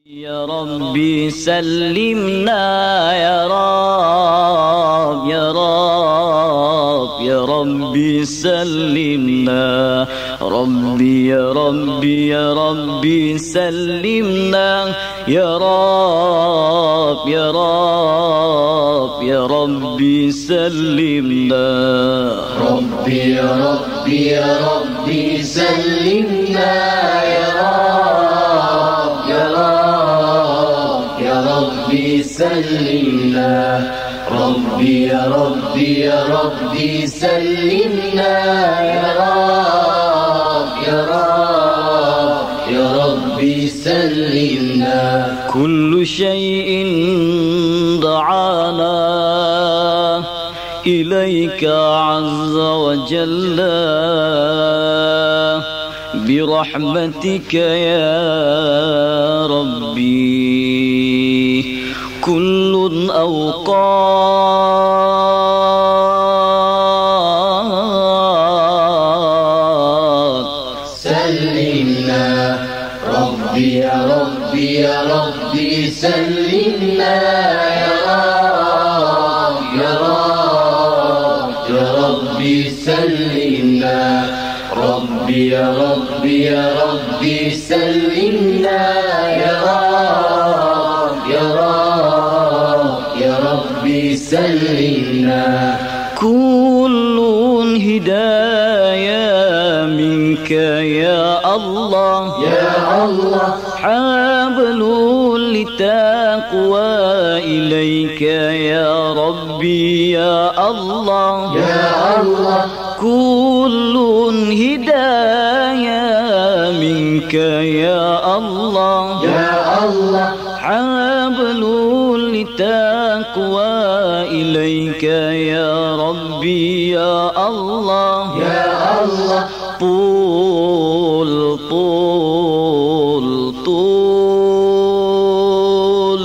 يا ربي سلمنا يا رب يا رب يا ربي سلمنا ربي يا ربي يا ربي سلمنا يا رب يا رب يا ربي سلمنا ربي يا ربي يا ربي سلمنا يا رب يا رب يا ربي سلمنا ربي يا ربي يا ربي سلمنا يا رب يا رب يا ربي سلمنا كل شيء دعانا إليك عز وجل برحمتك يا ربي كل أوقات سلمنا ربي يا ربي يا ربي سلمنا يا رب يا رب يا ربي سلمنا ربي يا ربي يا ربي سلمنا يا رب يا رب يا ربي سلمنا كل هداية منك يا الله يا الله حبل لتقوى إليك يا ربي يا الله يا الله كل هداية منك يا الله يا الله حبل لتقوى إليك يا ربي يا الله يا الله طول طول طول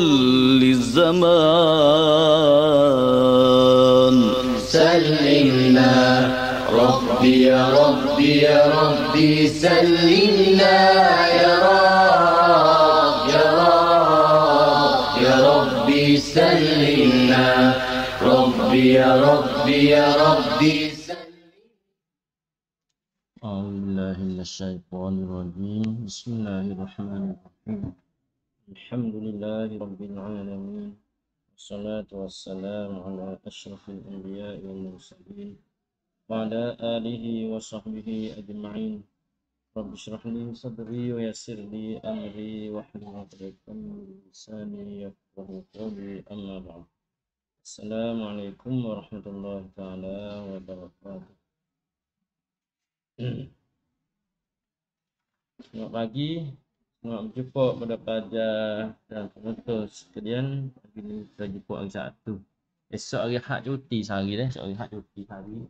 للزمان سلمنا ربي يا ربي يا ربي سلمنا يا رب يا رب يا ربي سلمنا ربي يا ربي يا ربي أعوذ بالله من الشيطان الرجيم بسم الله الرحمن الرحيم الحمد لله رب العالمين والصلاة والسلام على أشرف الأنبياء والمرسلين وعلى آله وصحبه أجمعين رب اشرح لي صدري ويسر لي أمري واحلل عقدة من لساني يفقهوا قولي أما بعد السلام عليكم ورحمة الله تعالى وبركاته. Selamat pagi, selamat berjumpa pada pelajar dan penonton sekalian. Hari ini kita jumpa hari Sabtu. Esok hari Ahad cuti sehari dah, esok hari Ahad cuti sehari.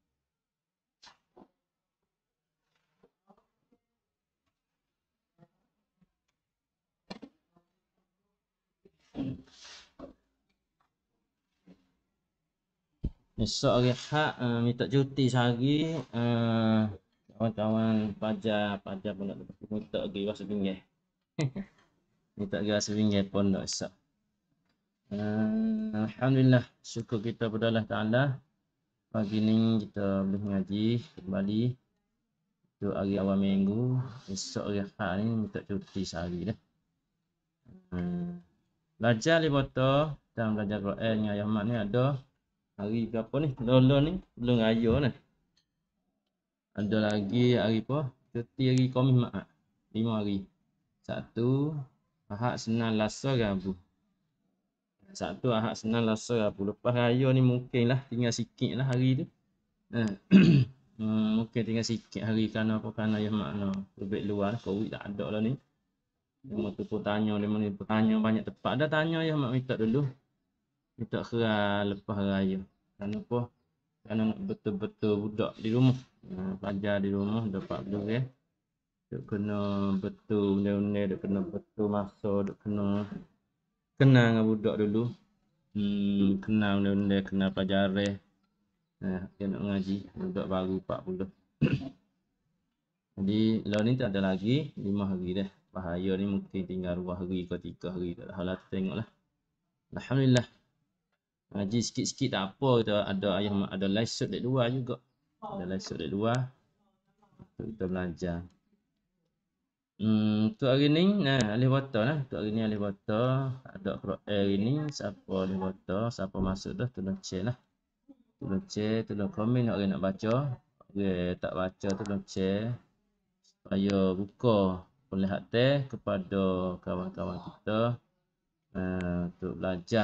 Esok hari Ahad minta cuti sehari. Kawan-kawan pelajar pun nak minta pergi rasa pinggir. Minta pergi rasa pinggir pun nak esok. Alhamdulillah, syukur kita kepada Allah Ta'ala. Pagi ni kita boleh mengaji kembali. Itu hari awal minggu. Esok hari Ahad ni minta cuti sehari dah. Belajar libat dan belajar Quran dengan Ayah Mat ni ada hari berapa ni? Lola ni belum raya ni. Ada lagi hari apa? Cuti hari Khamis Maaf. 5 hari. Sabtu, Ahad, Senin, Selasa, Rabu. Sabtu, Ahad, Senin, Selasa, Rabu. Lepas raya ni mungkinlah tinggal sikit lah hari tu. Mungkin tinggal sikit hari kerana apa? Kerana Ayah Mak lebih luar. Covid tak ada lah ni. Cuma tu pun tanya dia mana bertanya banyak tempat. Dah tanya Ayah Mak minta dulu. Minta kera lepas raya. Kerana apa? Kerana nak betul-betul budak di rumah. Pelajar di rumah dapat dulu ya. Duk kena betul benda-benda, duk kena betul masa, duk kena kenal dengan budak dulu. Kenal benda-benda, kenal pelajaran. Dia nak ngaji budak baru 40. Jadi lah ni tak ada lagi 5 hari dah. bahaya ni mungkin tinggal 2 hari ke 3 hari, tak tahu lah, tengoklah. Alhamdulillah. Ngaji sikit-sikit tak apa, kita ada ayah mak ada live dek luar juga. Ada live dek luar untuk kita belajar. Untuk hari ni, ahli water lah. Untuk hari ni ahli water, ada Quran hari ni, siapa ahli water, siapa masuk dah, tolong share lah. Tolong share, tolong komen orang nak baca. Orang tak baca tolong share. Supaya buka pelihat teh kepada kawan-kawan kita untuk belajar.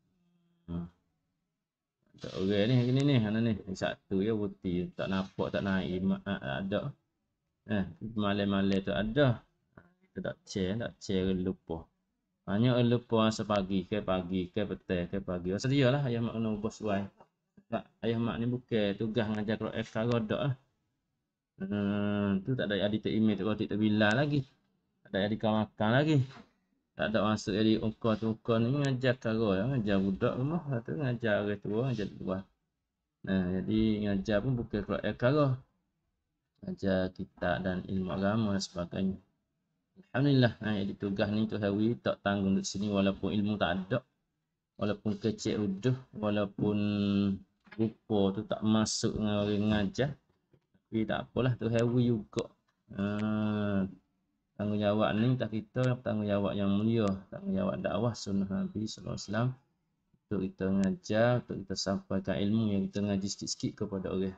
Tak orang ni hari ni mana ni? Satu ya putih, tak nampak tak naik ada. Malam-malam tu ada. Kita tak share lupa. Banyak lupa masa pagi ke petang ke pagi. Pasal dia lah ayah mak kena ubah suai. Ayah mak ni bukan tugas ngajar Quran sekarang dak lah. Tu tak ada adik tak email tak adik tak bila lagi. Tak ada adik makan lagi. Tak ada masuk jadi ukar ni ngajar karo ya, ngajar budak rumah, tu ngajar orang tua, ngajar luar. Jadi ngajar pun bukan Quran karo. Ngajar kitab dan ilmu agama dan sebagainya. Alhamdulillah, jadi tugas ni tu Hawi tak tanggung di sini walaupun ilmu tak ada. Walaupun kecil udah, walaupun rupa tu tak masuk dengan orang ngajar. Tapi tak apalah, tu Hawi juga. Tanggungjawab ni tak kita, tanggungjawab yang mulia, tanggungjawab dakwah sunnah Nabi sallallahu alaihi wasallam untuk kita ngajar, untuk kita sampaikan ilmu yang kita ngaji sikit-sikit kepada orang.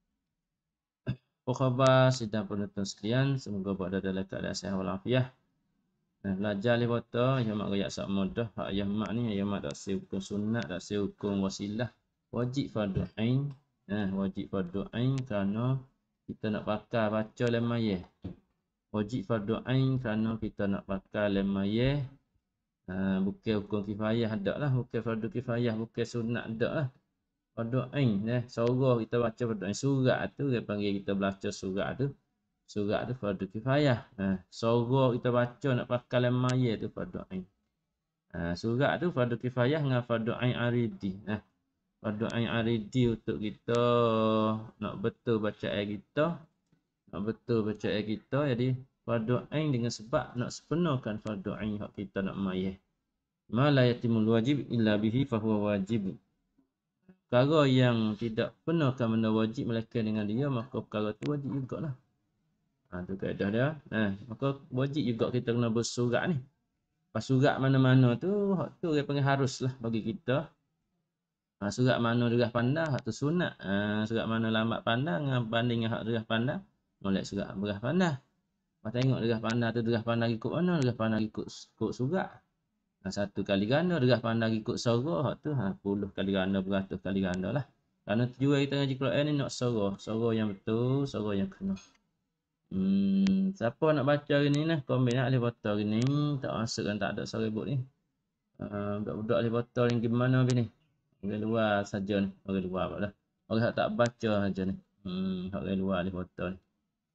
Apa khabar sidang penonton sekalian, semoga berada dalam keadaan sihat walafiat. Belajar li foto, ayah mak royak sak mudah, hak ayah mak ni ayah mak tak hukum sunat, tak hukum wasilah, wajib fardu ain. Wajib fardu ain kerana kita nak pakai baca lemayeh. Wajib fardu ain kerana kita nak pakai lemayeh. Bukan hukum kifayah dak lah, bukan fardu kifayah, bukan sunat dak lah. Fardu ain surah kita baca fardu ain, surat tu dia panggil kita baca surat tu. Surat tu fardu kifayah. Surah kita baca nak pakai lemayeh tu fardu ain. Surat tu fardu kifayah dengan fardu ain aridi. Fardu ain aridi untuk kita nak betul baca ayat kita. Nak betul baca ayat kita, jadi fardu ain dengan sebab nak sepenuhkan fardu ain hak kita nak mayeh. Ma la yatimul wajib illa bihi fahuwa wajib. Perkara yang tidak penuhkan benda wajib melainkan dengan dia, maka perkara tu wajib jugalah. Tu kaedah dia. Maka wajib juga kita kena bersurat ni. Pas surat mana-mana tu, hak tu dia panggil harus lah bagi kita. Surat mana derah pandang, hak tu sunat. Surat mana lambat pandang, banding dengan hak derah pandang, molek surat derah pandang. Pas tengok derah pandang tu, derah pandang ikut mana, derah pandang ikut surat. 1 kali ganda, derah pandang ikut surah, hak tu 10 kali ganda, 100 kali ganda lah. Kerana tujuan kita ngaji Quran ni nak surah yang betul, surah yang kena. Siapa nak baca hari ni lah, komen ahli foto hari ni, tak masuk kan tak ada soribut ni. Budak-budak ahli foto ni gimana habis ni? Orang luar saja ni, orang luar apa dah. Orang tak baca saja ni. Orang luar ahli foto ni.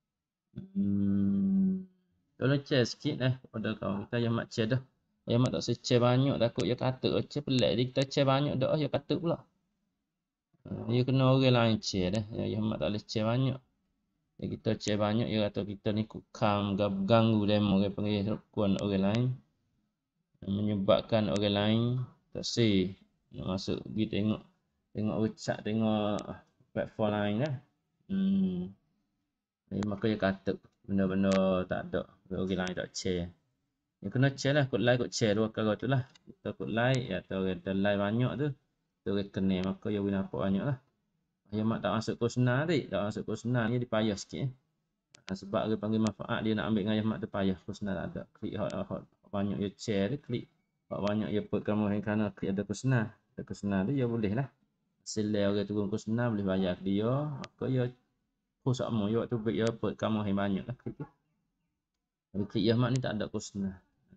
Tolong share sikit pada kawan kita yang mak share dah. Yang mak tak share banyak, takut dia kata, share pelik dia, kita share banyak dah, dia kata pula. Dia kena orang lain share dah, yang mak tak boleh share banyak. Jadi kita share banyak, dia kata kita ni kukam, ganggu demo, orang panggil rukun orang lain. Menyebabkan orang lain tak say. Nak masuk pergi tengok WhatsApp, tengok platform lain lah. Jadi maka dia kata benda-benda tak ada, orang lain tak share. Dia kena share lah, kod like, kod share, 2 perkara tu lah. Kita kod like, atau kita like banyak tu, kita kena, maka dia boleh nampak banyak lah. Ayah mak tak masuk kosna tadi, tak masuk kosna ni dia payah sikit. Sebab dia panggil manfaat, dia nak ambil dengan ayah mak tu payah, kosna tak ada. Klik hot banyak dia share, dia klik. Hot banyak dia put kamu kerana klik ada kosna. Ada kosna tu dia boleh lah. Selai orang turun kosna boleh bayar dia, maka dia post sama, dia waktu break dia put kamu yang banyak lah klik tu. Tapi klik ayah mak ni tak ada kosna.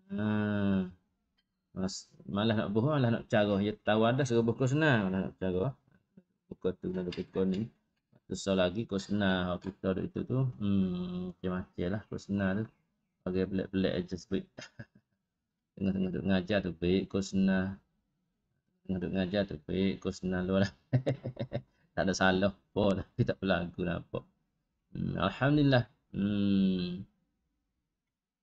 Malah nak bohong, malah nak cara. Dia tahu ada suruh buku kosna, malah nak cara. Buku tu nak buku ni. Terus lagi kosna kita itu tu, macam-macam lah kosna tu. Bagi pelik-pelik aja sebut. Tengah-tengah duk ngajar tu baik kosna. Tengah duk ngajar tu baik kosna luar. Tak ada salah apa, tapi tak berlagu nampak. Alhamdulillah.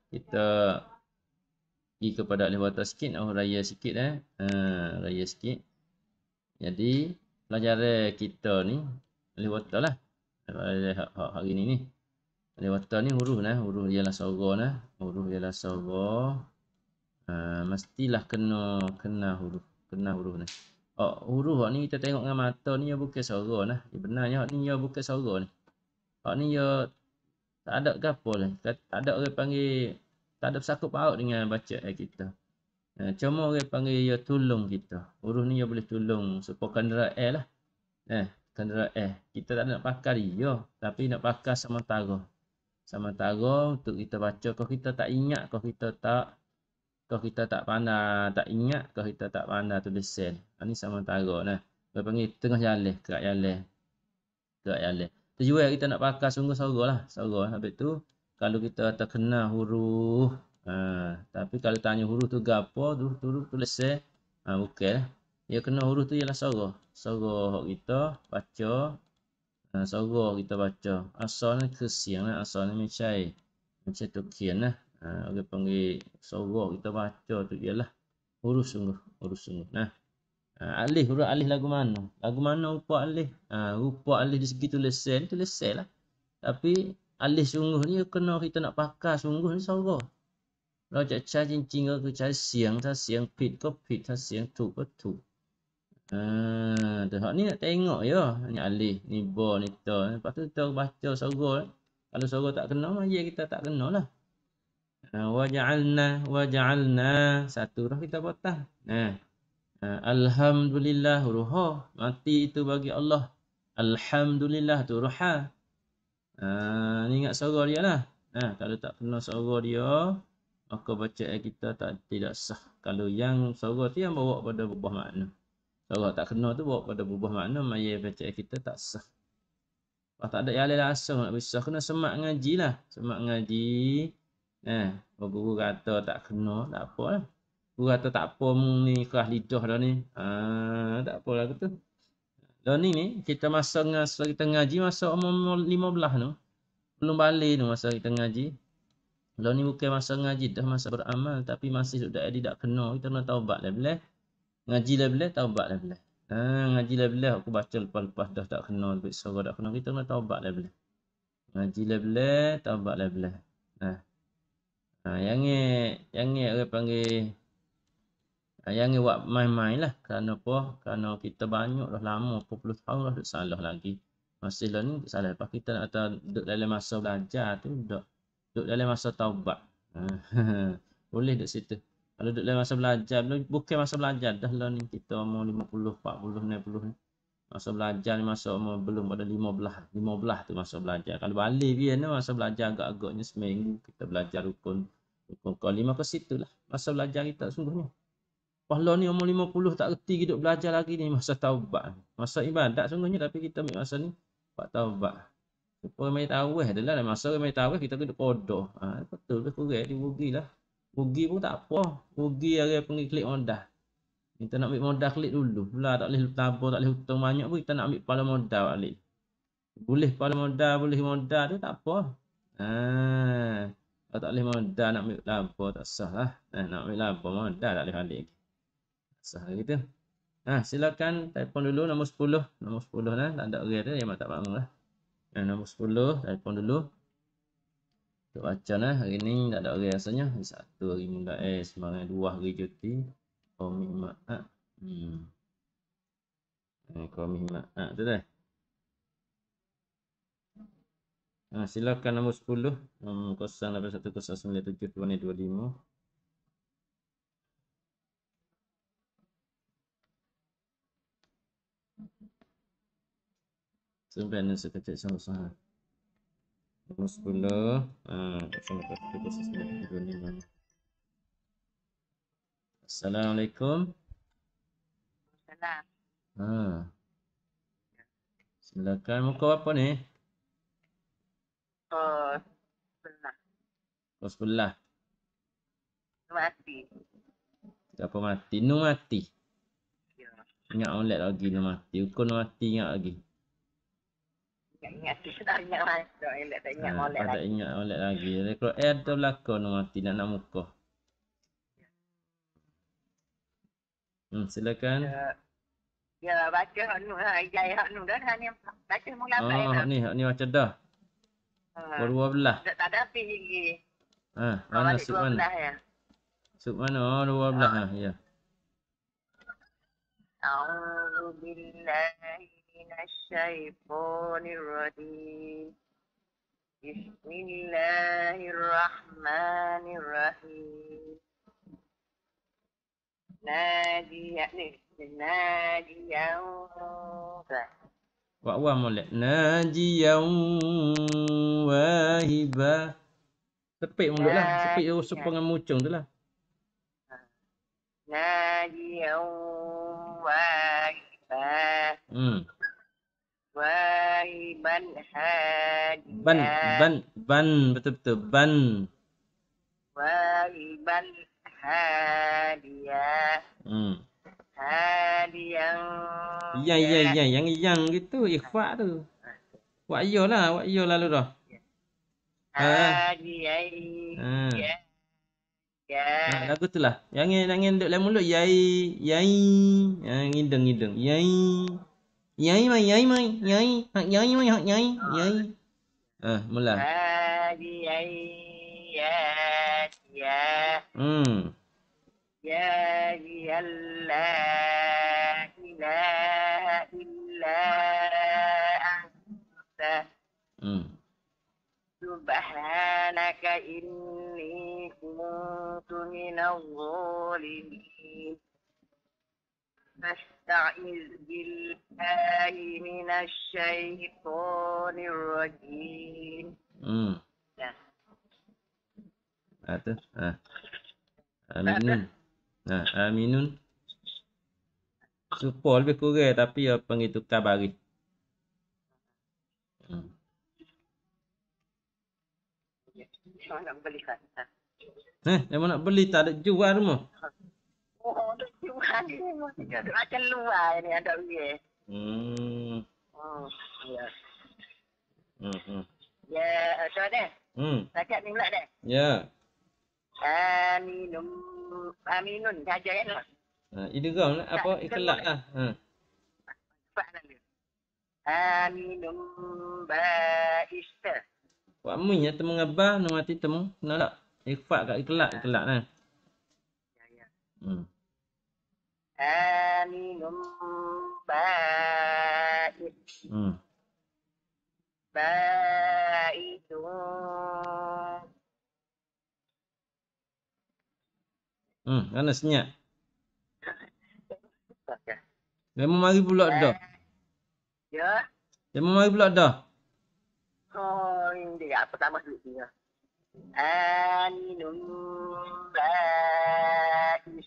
kita pergi kepada ahli watak sikit, raya sikit raya sikit. Jadi pelajaran kita ni ahli watak lah. Hari ni ahli watak ni huruf huruf ialah sora huruf ialah sora. Mestilah kena huruf ni. Huruf ni kita tengok dengan mata ni dia bukan sora Benarnya ni dia bukan sora ni. Ni dia tak ada gapo lah. Tak ada orang panggil, tak ada bersangkut paut dengan bacaan kita. Cuma orang panggil dia tolong kita. Huruf ni dia boleh tolong supaya kenderaan lah. Kenderaan. Kita tak nak pakai dia, tapi nak pakai sementara. Sementara untuk kita baca. Kalau kita tak ingat, kalau kita tak pandai, tak ingat, kalau kita tak pandai tulisan. Ni sementara nah. Dia panggil tengah jalan, kerak jalan. Tujuan kita nak pakai sungguh sora. Habis tu kalau kita terkena huruf, tapi kalau tanya huruf tu gapo, huruf tulisan, bukan lah. Dia kena huruf tu ialah sora. Sora kita baca, sora kita baca. Asal ni kesiang lah, asal ni macam tukian lah. Orang panggil sora kita baca tu ialah huruf sungguh. Nah. Alif, huruf alif lagu mana? Lagu mana rupa alif? Rupa alif di segi tulisan lah. Tapi alif sungguh ni kena kita nak pakai sungguh ni sora. Kalau cak cincin ke cak siang pit ke pit, siang tu ke tu. Hak ni nak tengok ya. Ni alif, ni ba, ni ta. Lepas tu kita baca sora. Kalau sora tak kena, ya kita tak kena lah. Waja'alna satu dah kita potong. Alhamdulillah huruf ha. Mati itu bagi Allah. Alhamdulillah tu huruf ha. Ni ingat sora dia lah. Kalau tak kena sora dia, maka bacaan kita tidak sah. Kalau yang sora tu yang bawa pada berubah makna. Sora tak kena tu bawa pada berubah makna, maya bacaan kita tak sah. Tak ada yang langsung nak bisa, kena semak ngaji lah. Semak ngaji. Guru kata tak kena, tak apa lah. Guru kata tak apa ni keras lidah dah ni. Tak apa lah kata. Ni kita masa kita ngaji masa umur 15 tu. Belum balik tu masa kita ngaji. Ni bukan masa ngaji dah, masa beramal, tapi masih sudah tidak kena. Kita nak taubat lah boleh. Ngaji lah boleh, taubat lah boleh. Ngaji lah boleh, aku baca lepas-lepas dah tak kena, lebih suara tak kena, kita nak taubat lah boleh. Ngaji lah boleh, taubat lah boleh. Yang ni orang panggil, yang ni buat main-main lah. Kerana apa? Kerana kita banyak dah lama, 40 tahun dah salah lagi. Masih lah ni salah. Lepas kita nak duduk dalam masa belajar tu, duduk dalam masa taubat. Boleh duduk situ. Kalau duduk dalam masa belajar, bukan masa belajar dah lah ni. Kita umur 50, 40, 60 ni. Masa belajar ni masa umur belum pada 15 tu masa belajar. Kalau balik dia ni masa belajar agak-agaknya seminggu kita belajar rukun kelima ke situ lah. Masa belajar kita sungguhnya. Kalau ni umur 50 tak reti hidup belajar lagi ni masa taubat. Masa ibadat sungguhnya, tapi kita ambil masa ni buat taubat. Supaya mai tawih adalah masa mai tawih kita kena kodoh. Betul ke kurang dirugilah. Rugi pun tak apa. Rugi ada panggil klik modal. Kita nak ambil modal klik dulu. Tak boleh tabur, tak boleh hutang banyak pun kita nak ambil kepala modal balik. Boleh kepala modal, boleh modal tu tak apa. Kalau tak boleh modal nak ambil tabur tak sah lah. Nak ambil tabur modal tak boleh balik. Sah gitu. Silakan telefon dulu nombor 10. Nombor 10 lah. Tak ada orang tu yang tak bangun lah. Nombor 10 telefon dulu. Untuk baca lah. Hari ni tak ada orang rasanya. Hari 1 hari mula semangat 2 hari cuti. Komik ma'at. Komik ma'at tu dah. Silakan nombor 10. 0810972225. Sebenarnya sekecil sama-sama. Nombor 10. 0810972225. Assalamualaikum. Salam. Silakan muka apa ni? Sebelah. Sebelah. Mati. Apa mati? Nu mati. Ya. Ingat oleh lagi nu mati. Ukun nu mati ingat lagi. Ingat tak ingat masuk. Elok tak ingat molek Tak lagi. ingat molek lagi. Kalau ada belakang mati nak muka. Silakan. Ya, baca hak nu ha. Ijai hak nu dah ni. Baca mula apa Hak ni macam dah. Dua belah. Tak ada api lagi. Mana sub mana? Ya. Sub mana? 12 ya. أعوذ بالله من الشيطان الرجيم بسم الله الرحمن الرحيم ناجيا Wa molek. Najiyan wahiba. Sepik mulut lah. Sepik sup dengan mucung tu lah. ناجيا واهبا واهبا هاديا Ban betul-betul ban. واهبا هاديا هاديا Yang gitu ikhfa tu. Wa iyalah lalu dah. هاديا Lagu tu lah. Yang duk dalam mulut yai. Ngideng. Yai mai. Mula. هاديا يا لا إله إلا أنت سبحانك إني كنت من الظالمين فاستعذ بالله من الشيطان الرجيم Aminun. Aminun. Supaya lebih kurang tapi apa itu kabari. Nak belikan. Yang nak beli tak ada jual rumah. Oh, ada jual ni. Macam luar ni ada dia. Ya. Ya, so dah. Takat ni pula dah. Ya. Aminun saja kan. Idgham lah apa ikhlas lah. Aminun ba'ista. Wa munya temu ngabah nu mati temu. Nak ikhfa kat ikhlas nah. Ya. Aminun ba'is. Ba'itun. Mana senyap? Memang mari pula dah. Ya. Memang mari pula dah. Oh, ini dia pertama dulu dia. Aminun ba'is.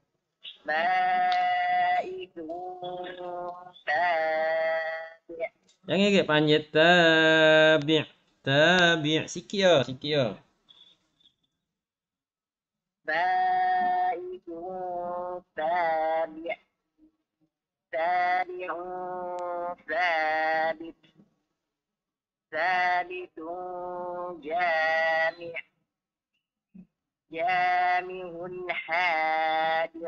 Ba'itun. Jangan ingat panjat tabi'. Sikit ya. Baikun tabi'. Tabi'un sabit. Sabitun jami'. Jami'un hadi'.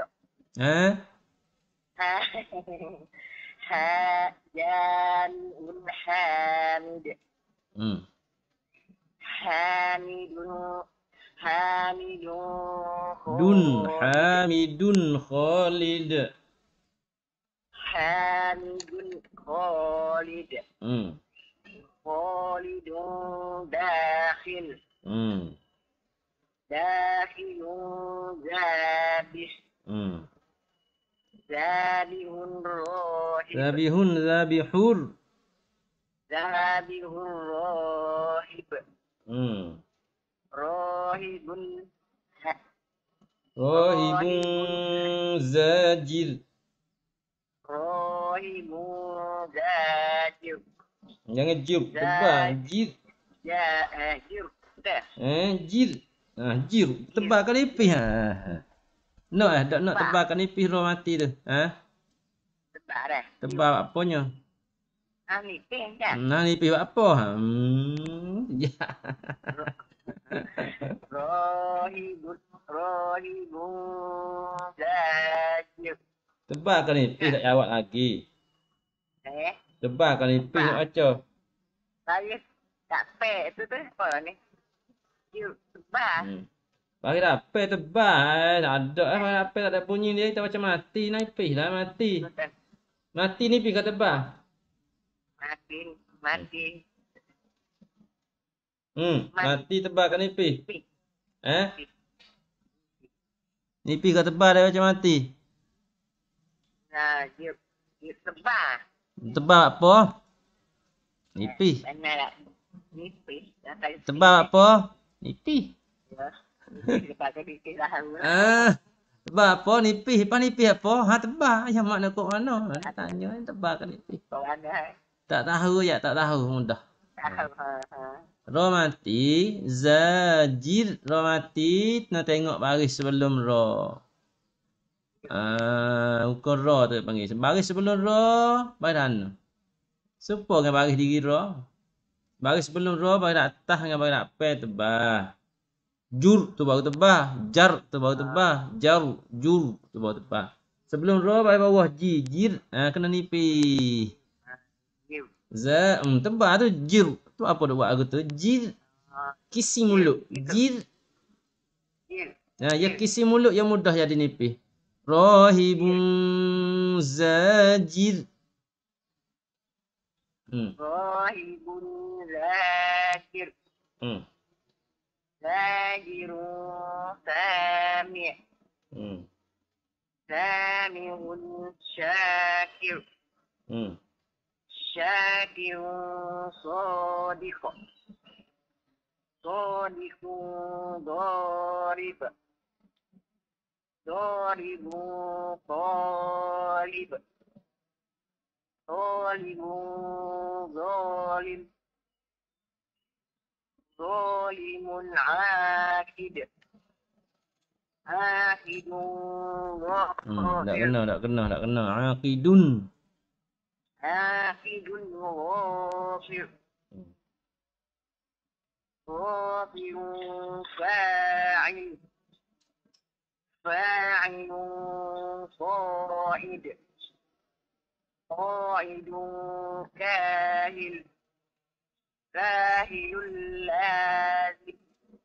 Jami'un hamid. Hamidun Khalid. Khalidun dakhil. Dakhilun zabih. Zabihun rohib. Zabihun rohib. Rohibun zajir. Jangan jir, tebal jir. Jir. Jir, tebal kan nipis. Tak nak tebal kan nipis roh mati tu. Tebal dah. Tebal apanya? Nipis kan? Nah, nipis buat apa? Ya. Rohibun, rohibun, zajir. Tebal kan nipis tak jawab lagi. Tebal kan nipis nak baca. Saya tak pek tu apa ni? Tebal. Bagi dapet tebal. Tak ada bagi dapet tak ada bunyi dia. Kita macam mati. Nipis lah mati. Mati nipis kat tebal. Mati. Mati tebal kan nipis. Nipis kat tebal dia macam mati. Nah, dia tebal. Tebal apa? Nipis. Nipis. Tebal apa? Nipis. Tebal apa? Nipis. Lepas nipis apa? Tebal. Yang makna kok mana? Tanya tebal kan nipis. Tak tahu ya, tak tahu. Mudah. Ra mati. Zajir. Ra mati. Nak tengok baris sebelum ra. Ukur ra tu panggil. Baris sebelum ra. Baris mana? Serupa dengan baris diri ra. Baris sebelum ra, baris atas dengan baris atas tebal. Jur tu baru tebal. Jar tu baru tebal. Jar. Jur tu baru tebal. Sebelum ra, baris bawah ji. Jir. Kena nipis. Tebal tu jir. Tu apa dia buat aku tu? Jir. Kisi mulut. Jir. Ya kisi mulut yang mudah jadi nipis. Rahibun zajir. Rahibun zakir. Zajirun sami'. Sami'un syakir. Syakirun sadiq. Sadiqun darib. Daribun talib. Talibun zalim. Zalimun akid. Akidun ghafir. Tak kena. Akidun. Akidun ghafir. Ghafirun fa'il. Fa'ilun fa'id. Fa'idun kahil. Kahilun lazim.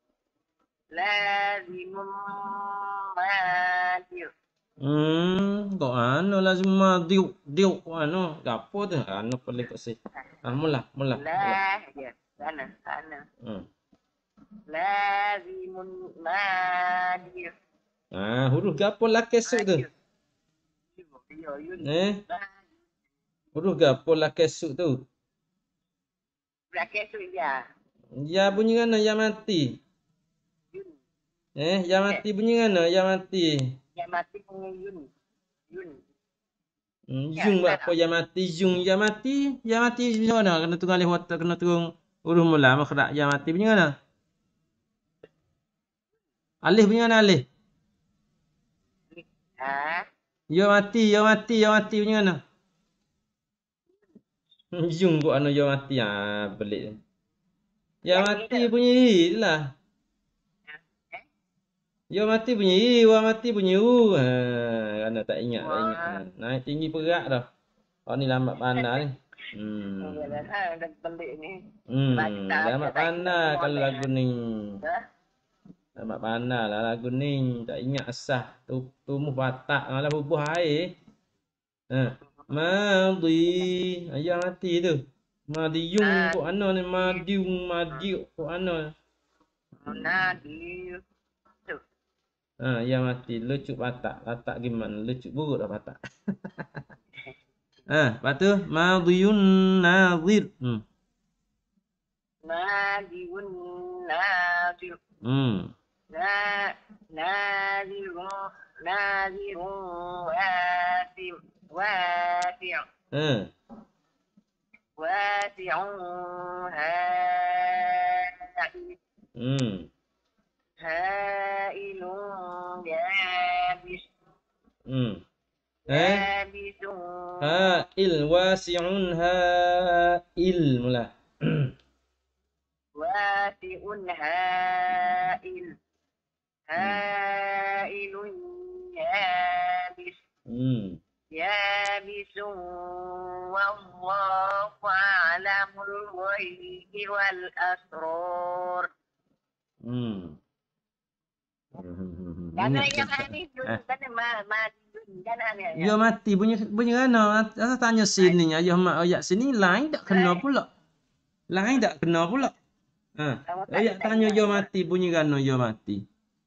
Lazimun madir. Kok anu lazim madiu. Diu kok anu. Gapo tu? Anu pelik kok sih. Mula. Lah ya. Sana. Lazimun madir. Huruf gapo lah kesuk tu? Huruf gapo lah kesuk tu? Lah kesuk ya. Ya bunyi mana ya mati? Ya mati bunyi mana? Ya mati. Ya mati bunyi yun. Yung apa ya mati? Yung ya mati. Ya mati bunyi mana? Kena tunggu alih watak, kena tunggu huruf mula makhraj ya mati bunyi mana? Alih bunyi mana alih? Ya mati bunyi mana? Yung kok anu ya mati pelik. Ya mati bunyi lah. Ya mati bunyi wa mati bunyi kerana tak ingat. Naik tinggi perak dah. Ni lambat pandai ni. Lambat pandai kalau lagu ni. Lambat pandai lah lagu ni. Tak ingat asah. Tumuh batak malah bubuh air. Madi. Ya mati tu. Madiyung kok ana ni? Madiu kok ana? Nadir. Ya mati. Lucuk batak. Batak gimana? Lucuk buruk dah batak. Lepas tu madiyun nazir. Madiyun nazir. Nazirun wasi'. Wasi'un ha'il. Ha'ilun yabis. Yabisun Ha'il wasi'un ha'il mula. wasi'un ha'il. Ha'ilun yabis. Yabisun wallahu a'lamul ghaibi wal asrar. Karena yang ini kan Yo mati bunyi kana. Asal tanya sini ayo mak ayat sini lain tak kena pula. Lain tak kena pula. Ha. Ayat tanya yo mati bunyi kana yo mati.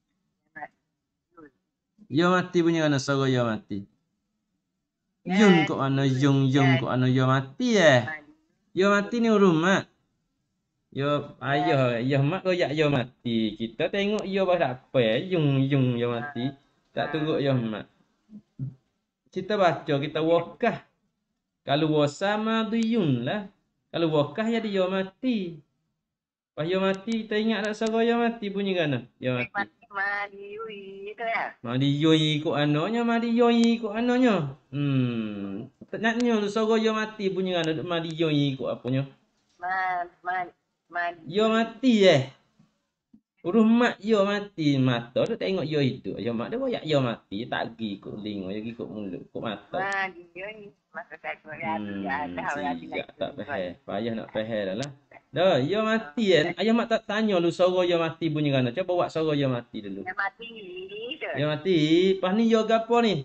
Yo mati bunyi kana suara yo mati. Yun kok ana yung kok ana yo mati Yo mati ni rumah. Yo ayah mak royak yo mati. Kita tengok yo apa yung yo mati. Tak turut yo mak. Kita baca kita wakah. Kalau wasama diyun lah. Kalau wakah ya dia mati. Pas yo mati kita ingat tak suara yo mati bunyi kana? Yo mati. Madiui tu ya. Madiui ko anonya, madiui ko anonya. Ternaknya tu suara yo mati bunyi kana madiui ko apanya? Yo mati Urus mak yo mati mata tu tengok yo hidup. Yo mak dia royak yo mati tak gi ko lingo, yo gi ko mulut, ko mata. Madiui masa saya tak faham. Payah nak faham dah lah. Dah, yo mati Ayah mak tak tanya lu suara yo mati bunyi kana. Cuba buat suara yo mati dulu. Yo mati. Yo mati. Pas ni yo gapo ni?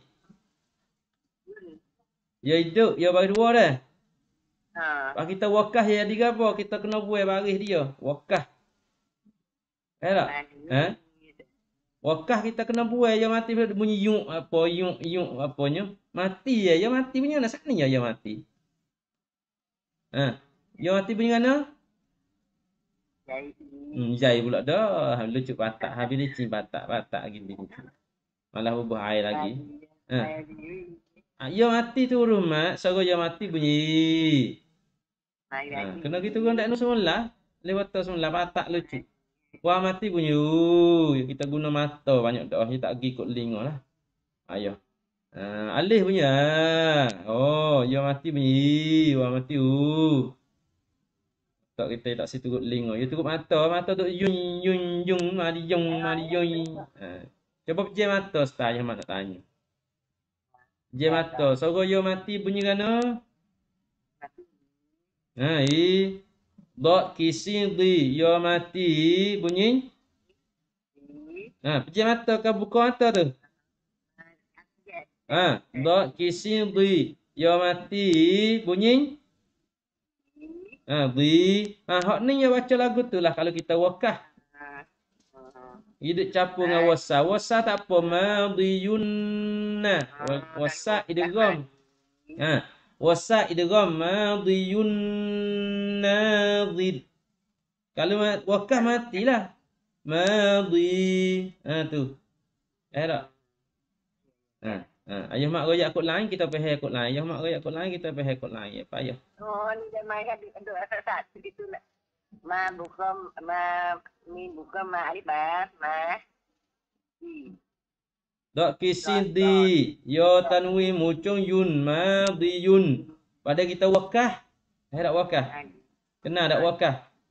Yo hidup, yo bagi dua dah. Pas kita wakah ya di gapo, kita kena buai baris dia. Wakah. Tak? Wakah kita kena buai yo mati bunyi yung apanya? Mati yo mati bunyi mana sana yo mati. Yo mati bunyi mana? Jai pula dah. Lucu batak. Habis ni cing batak gini. Malah bubuh air lagi. Yo mati tu rumah. Suara yo mati bunyi. Kena gitu kan tak nu semula. Lewat tu semula batak lucu. Wah mati bunyi. Kita guna mata banyak dah. Kita tak pergi kot lingo lah. Ayo. Alih bunyi. Oh, yo mati bunyi. Wah mati. Tak kita tak situ turut lingo. Ya turut mata tu yung mari yung. Coba pejam mata setaya mak nak tanya. Pejam mata. Suara yo mati bunyi kana? Dot kisi di yo mati bunyi. Pejam mata ke buka mata tu? Dot kisi di yo mati bunyi. Hak ni yang baca lagu tu lah kalau kita wakah. Hidup campur dengan wasa. Wasa tak apa. Madiyunna. Wasa idgham. Wasa idgham. Madiyunnadid. Kalau wakah matilah. Madi. Tu. Tak? Ayah mak royak kot lain kita faham kot lain. Ayah mak royak kot lain kita faham kot lain. Apa ayah? Oh ni dah mai kan duk asas begitu lah. Mi buka ma'rifat Dok kisin di yo tanwi mucung yun madiyun. Pada kita wakah. Tak wakah. Kena tak wakah?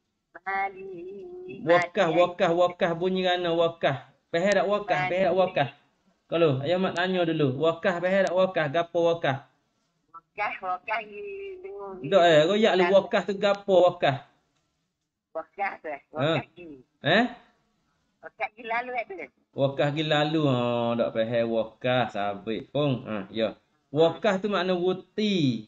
Wakah bunyi kana wakah. Faham tak wakah? Kalau ayah mak tanya dulu, wakah faham tak wakah? Gapo wakah? Wakah ni dengung. Tak royak lu wakah tu gapo wakah? Wakah tu. Wakah ni. Wakah gi lalu tu. Wakah gi lalu. Tak faham wakah sabit pun. Ya. Wakah tu makna wuti.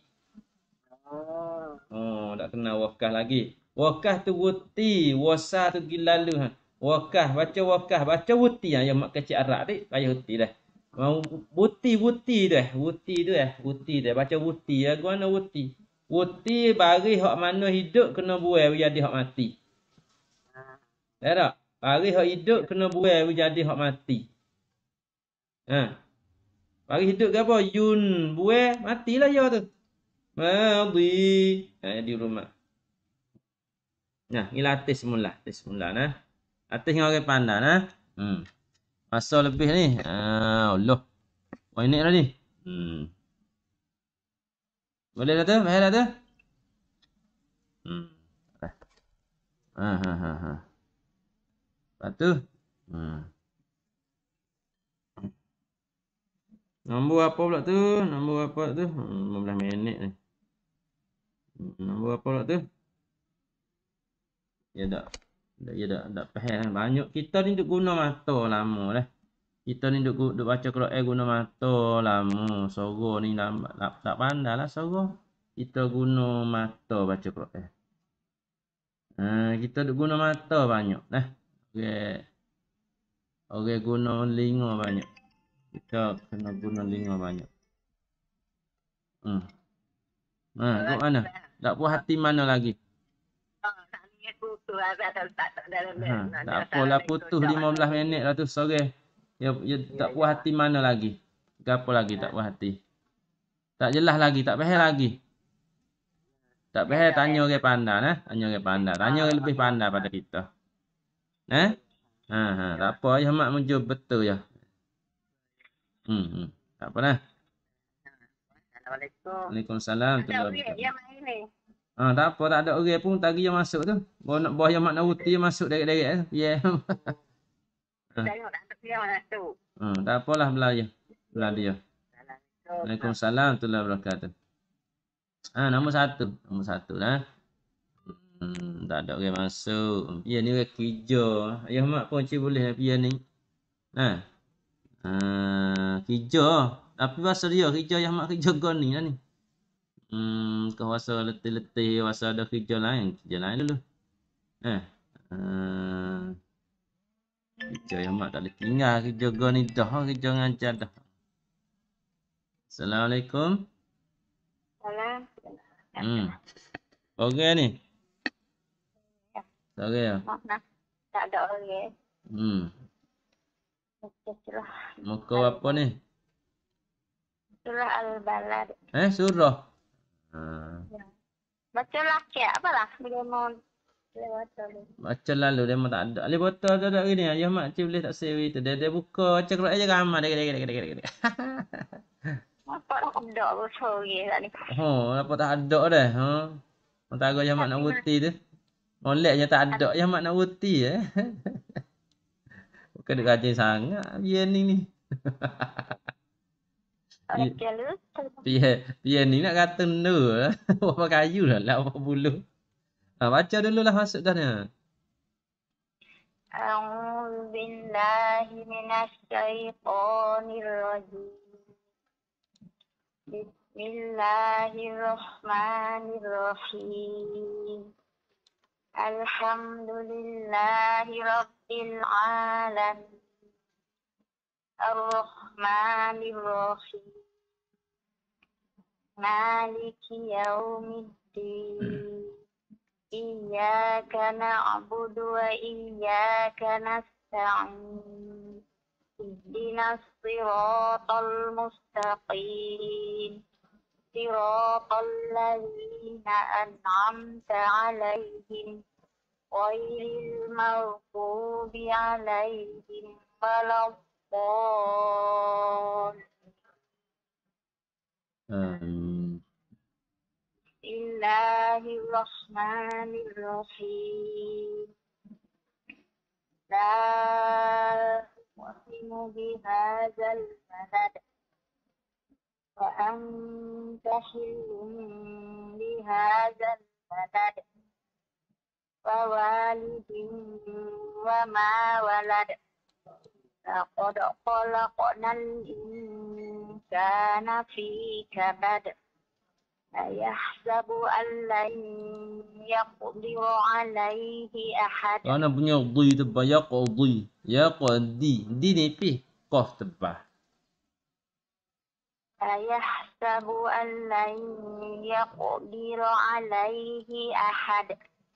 Tak kenal wakah lagi. Wakah tu wuti, wasa tu gi lalu. Wakah, baca wakah, baca wuti yang mak kecil Arab ni, payah wuti dah. Mau wuti dah. Wuti dah. Baca wuti ya, guna wuti. Wuti bagi hak mana hidup kena buai jadi hak mati. Tak? Bagi hak hidup kena buai jadi hak mati. Bagi hidup ke apa? Yun buai matilah ya tu. Madi. Di rumah. Nah, ni latih semula nah. Atas dengan orang pandai nah. Masa lebih ni. Allah. Oh ini dah ni. Boleh dah tu? Faham dah tu? Ha ha ha ha. Lepas tu. Nombor apa pula tu? Nombor apa tu? 15 minit ni. Nombor apa pula tu? Ya dak. Ya dak faham. Banyak kita ni duk guna mata lama dah. Kita ni duk baca Quran guna mata lama. Soro ni tak pandai lah soro. Kita guna mata baca Quran. Kita duk guna mata banyak nah. Okey guna linga banyak. Kita kena guna linga banyak. Kok mana? Tak puas hati mana lagi? Tak apalah putus 15 minit lah tu sore. Ya tak puas hati mana lagi? Gapo lagi tak puas hati? Tak jelas lagi, tak faham lagi. Tak faham tanya orang pandai nah, tanya orang pandai. Tanya orang lebih pandai pada kita. Tak apa ya mak menjawab betul ya. Tak apa nah. Assalamualaikum. Waalaikumsalam. Dia main ni. Tak apa, tak ada orang pun tadi yang masuk tu. Bawa yang mak Naruti yang masuk direct-direct. Ya. Tengok tak ada dia masuk. Tak apalah belah dia. Waalaikumsalam warahmatullahi wabarakatuh. Nombor satu lah. Tak ada orang masuk. Dia ni orang kerja. Ayah mak pun cik boleh dia ni. Kerja. Tapi pasal dia kerja yang mak kerja kau ni lah ni. Kau rasa letih-letih, rasa ada kerja lain dulu. Kerja yang mak tak boleh tinggal kerja kau ni dah, kerja ngajar dah. Assalamualaikum. Salam. Okey ni. Sorry ya. Tak ada orang. Surah. Muka apa ni? Surah Al-Balad. Surah. Bacalah kek apalah bila mau lewat dulu. Baca lalu dia memang tak ada. Ali botol tu ada gini. Ayah mak cik boleh tak save itu. Dia buka baca Quran aja ramai dia. Apa ada botol lagi tak ni. Apa tak ada dah. Tak ada yang mak nak wuti tu. Molek je tak ada yang mak nak wuti Bukan duk rajin sangat biar ni. Biar ni nak kata nu lah. Apa kayu lah apa bulu. Baca dulu lah masuk dah ni. A'udzu billahi minasy syaithanir rajim. Bismillahirrahmanirrahim. Alhamdulillahi rabbil alamin. Ar-Rahmanir-Rahim. Maliki yaumiddin. Iyyaka na'budu wa iyyaka nasta'in. Ihdinas siratal mustaqim. Siratal ladzina an'amta 'alaihim ghairil maghdubi 'alaihim waladdallin. Bismillahirrahmanirrahim. La uqsimu bihadzal balad wa anta hillun bihadzal balad wa walidin wa ma walad. Laqad khalaqnal insana fi kabad. Ayahsabu an lan yaqdiru alaihi ahad. Ana punya dhi tebal ya qadhi. Ya qadhi. Di ni pi qaf tebal. Ayahsabu an lan yaqdiru alaihi ahad.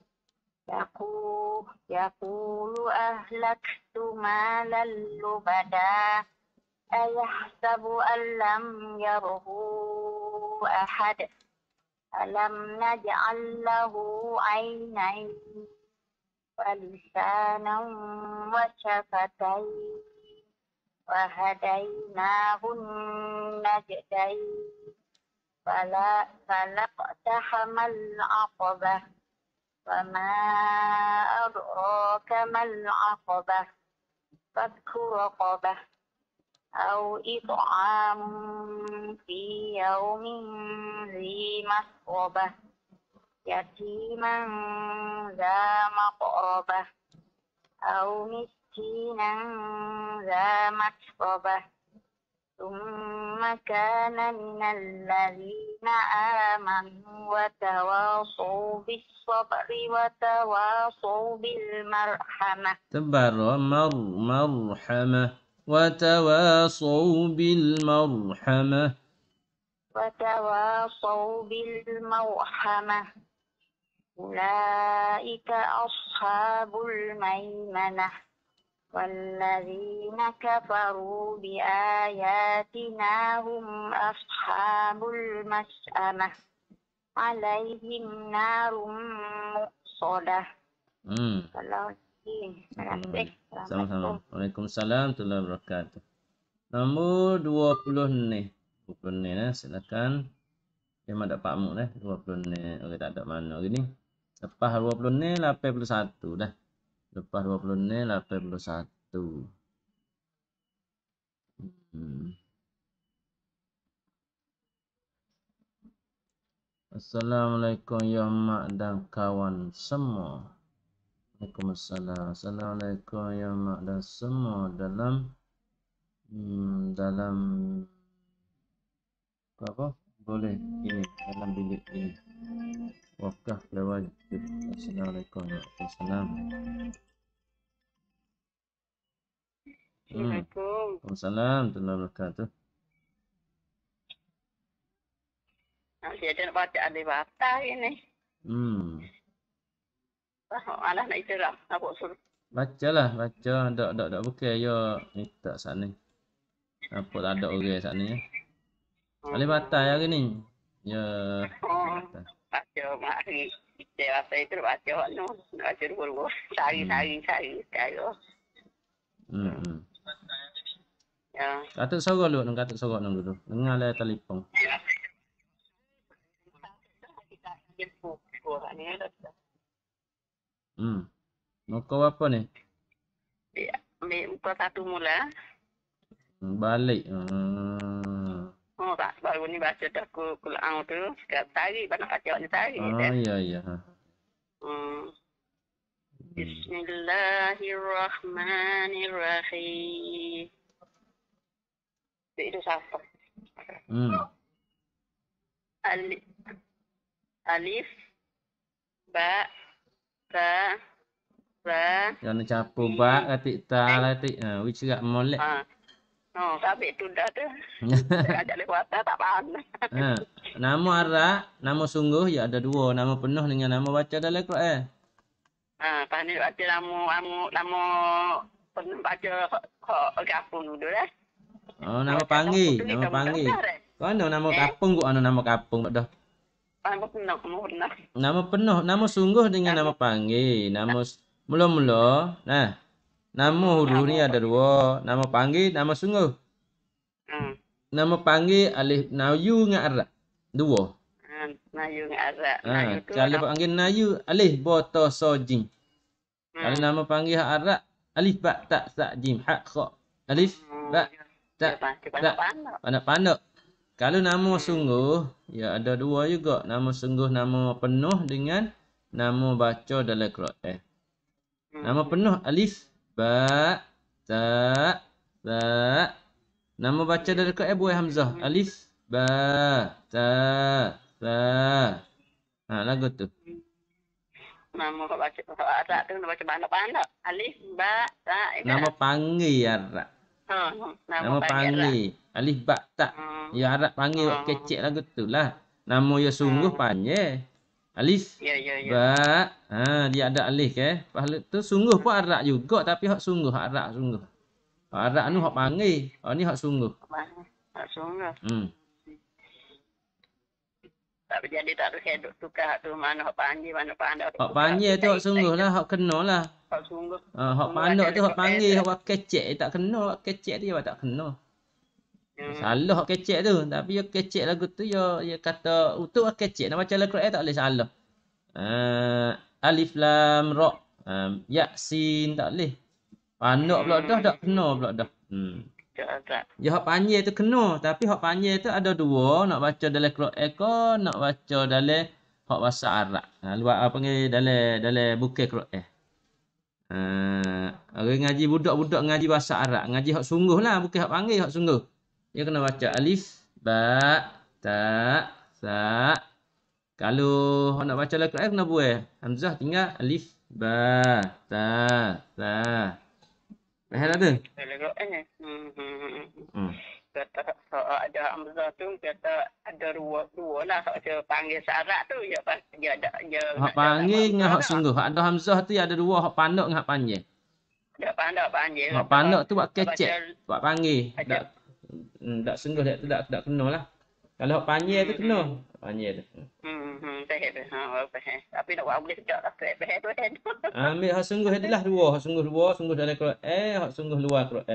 Yaqulu ahlaktu malan lubada. Ayahsabu an lam yarhu ahad. Alam naj'al lahu 'ainayn wa lisanan wa shafatayn wa hadaynahu najdayn. فلاقتحم العقبة وما أدراك ما العقبة فك رقبة أو إطعام في يوم ذي مسغبة يتيما ذا مقربة أو مسكينا ذا مسغبة ثم كان من الذين آمنوا وتواصوا بالصبر وتواصوا بالمرحمة تبر مرحمة وتواصوا بالمرحمة وتواصوا بالمرحمة أولئك أصحاب الميمنة والذين كفروا بآياتنا هم أصحاب المشأمة عليهم نار مؤصدة. Sama-sama. Waalaikumsalam warahmatullahi wabarakatuh. Nombor 20 ni. 20 ni silakan. Dia ada Pak Mu 20 ni. Okey, tak ada mana gini. Lepas 20 ni 81 dah. Lepas 20 ni 81. Assalamualaikum ya mak dan kawan semua. Waalaikumsalam. Assalamualaikum ya mak dan semua dalam apa? Boleh ini dalam bilik ini. Wakaf lewat. Assalamualaikum warahmatullahi wabarakatuh. Waalaikumsalam warahmatullahi wabarakatuh. Dia nak baca ada batas ini. Alah nak iterap, apa suruh? Bacalah, baca. Dak bukan yo minta sana. Apa tak ada orang sana ya. Boleh batal hari ni. Ya. Baca mari. Dia rasa itu baca no. Baca dulu. Cari. Ya. Katuk sorok dulu. Dengar lah telefon. Muka apa ni? Ya, muka satu mula. Balik. Oh, tak baru ni baca dah Quran tu. Sekarang tari, banyak kacau ni tari. Ya. Bismillahirrahmanirrahim. Itu siapa? Alif, ba, ta, ra. Jangan campur ba, katik ta, katik. Which gak molek. Oh, tapi tu dah tu. Ajak lewat tak faham. Nama arak, nama sungguh ya ada dua, nama penuh dengan nama baca dalam Quran. Pas ni baca nama penuh baca kapung dulu dah. Oh, nama panggil. Kau nama kapung kau nama kapung dah. Nama penuh, nama sungguh dengan nama panggil. Nama mula-mula. Nah. Nama huruf ni ada dua. Nama panggil, nama sungguh. Nama panggil alif nayu dengan arak. Dua. Nayu dengan arak. Kalau panggil nayu, alif boto so jim. Kalau nama panggil arak, alif ba tak sa jim hak kha. Alif ba tak panduk. Kalau nama sungguh, ya ada dua juga. Nama sungguh, nama penuh dengan nama baca dalam Quran. Nama penuh alif ba ta ba. Nama baca dalam Quran buai hamzah. Alif ba ta ba. Lagu tu. Nama baca arak tu baca banyak. Alif ba ta. Nama panggil arak. Nama panggil. Alif ba ta. Ya arak panggil kecek lagu tu lah. Nama ya sungguh panjang. Alif ba. Dia ada alif Pahala tu sungguh pun arak juga tapi hak sungguh arak sungguh. Arak ni hak panggil. Ni hak sungguh. Hak sungguh. Tak jadi tak ada tukar tu mana hak panggil mana pandai. Hak panggil tu hak sungguh lah, hak kena lah. Hak sungguh. Hak pandai tu hak panggil, hak kecek tak kena, hak kecek dia tak kena. Salah hak kecek tu. Tapi dia kecek lagu tu dia kata utuh kecek. Nak baca Al-Quran tak boleh salah. Alif lam ra. Ya sin tak boleh. Panduk pula dah tak kena pula dah. Tak. Ya hak panjang tu kena, tapi hak panjang tu ada dua, nak baca dalam Quran ke nak baca dalam hak bahasa Arab. Luar apa panggil dalam buku Quran. Orang ngaji budak-budak ngaji bahasa Arab, ngaji hak sungguh lah, bukan hak panggil hak sungguh. Dia kena baca alif, ba, ta, sa. Kalau nak baca dalam Quran kena buat hamzah tinggal alif, ba, ta, sa. Faham tak tu? Kata ada Hamzah tu kata ada dua lah dia panggil syarat tu ya dia ada dia Hak panggil dengan hak sungguh. Hak ada hamzah tu ada dua, hak panduk dengan hak panjang. dia panggil. Hak panduk tu buat kecek, buat panggil. Tak sungguh tu tak kena lah. Kalau hak panjang tu kena. Hak panjang tu. Faham. Tapi nak buat boleh sejak tak faham tu. Ambil hak sungguh adalah dua. Hak sungguh dua, sungguh dalam Quran. Hak sungguh luar Quran.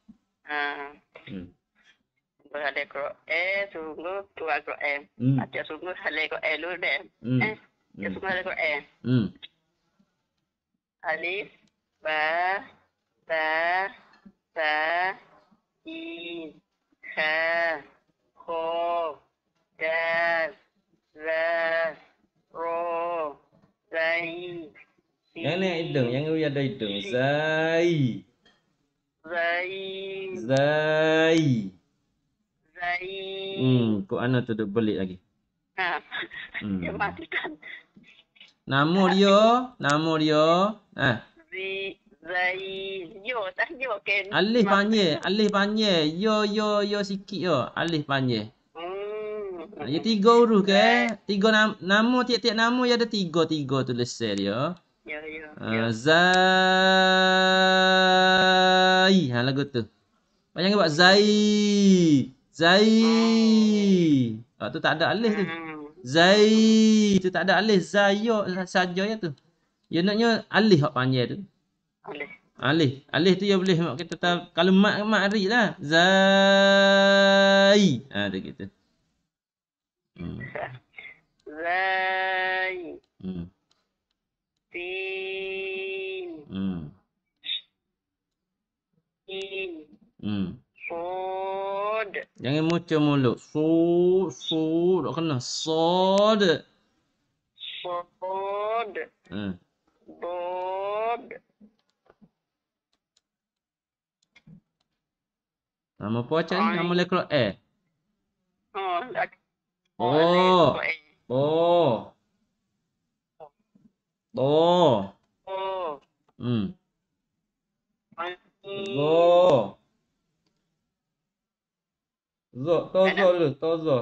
Ada Quran, sungguh keluar Quran. Ada sungguh halal Quran dulu deh. Dia sungguh halal Quran. Alif, ba, ta, sa, in, kha, kho, dal, za, ro, zai. Yang ni hidung, yang ni ada hidung. Zai. Kok ana tu duk belit lagi. Dia matikan. Nama dia. Yo, tak yo kan. Alif panjang. Yo sikit yo. Alif panjang. Ya 3 huruf ke? 3 nama tiap-tiap nama dia ada 3 tulisan dia. Ya. Zai. Lagu tu. Jangan buat Zai. Tu tak ada alif tu. Zai. Tu tak ada alif. Zayo saja ya tu. Ya naknya alif hak panjang tu. Alif tu dia boleh kita tahu kalau ma'ri lah. Zai. Tu gitu. Zai. Tin. Sod. Jangan muncul mulut. Tak kena. Sod. Bod. Nama apa macam ni? Nama lekro Tozo.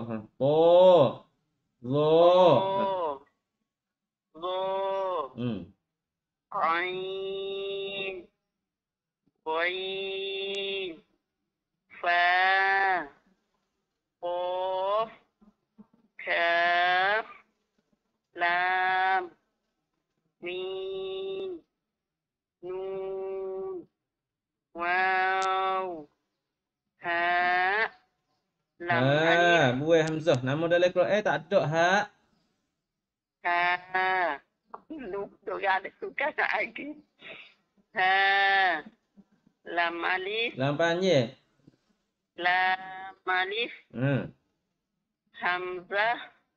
Ain. Wain. Fa. Qaf. Kaf. Lam. Mim. Nun. Waw. Ha. Lam alif. Buai hamzah. Nama dalam Quran tak ada hak. Duk ada suka lagi. Ha. Lam alif. Lam panjang. Lam alif. Hamzah.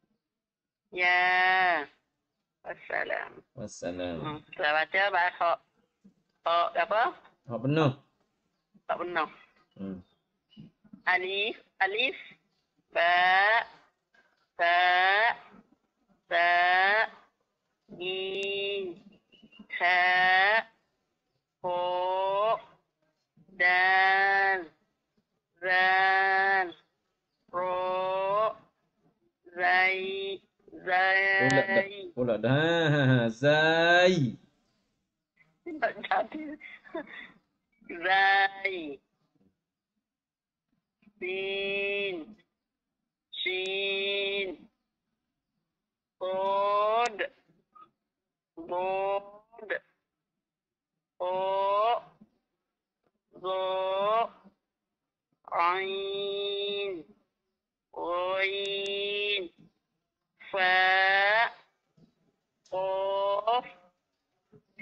Ya. Wassalam. Saya baca bahasa apa? Hak penuh. Tak penuh. Alif. Ba. Ta. Sa. Jim. Kha. Kho. Dal. Zal. Ro. Zai. Pula dah. Zai. Zai. Sin. Bod. O. Zo. Ain.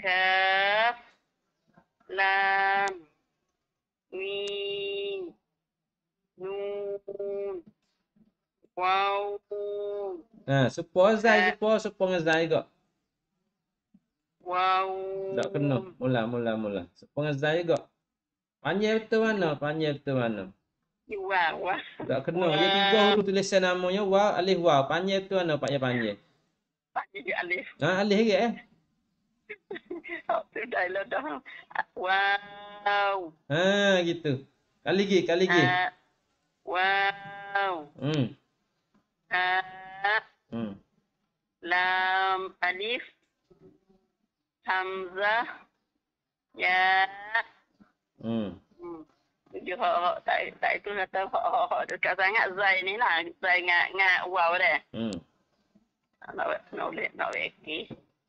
kaf, lam, mim, nun, waw. Sepo zai, sepo dengan zai juga. Waw. Tak kena. Mula. Sepo dengan zai juga. Panjang betul mana? Waw. Tak kena. Dia 3 huruf tulisan namanya waw, alif waw. Panjang betul mana panjang? Panjang dia alif. Alif lagi Sudah lah dah. Wow. Gitu. Kali lagi. Wow. Lam alif. Hamzah. Ya. Dia tak itu kata dekat sangat zai ni lah. Zai ngak wow dah. Nak weki.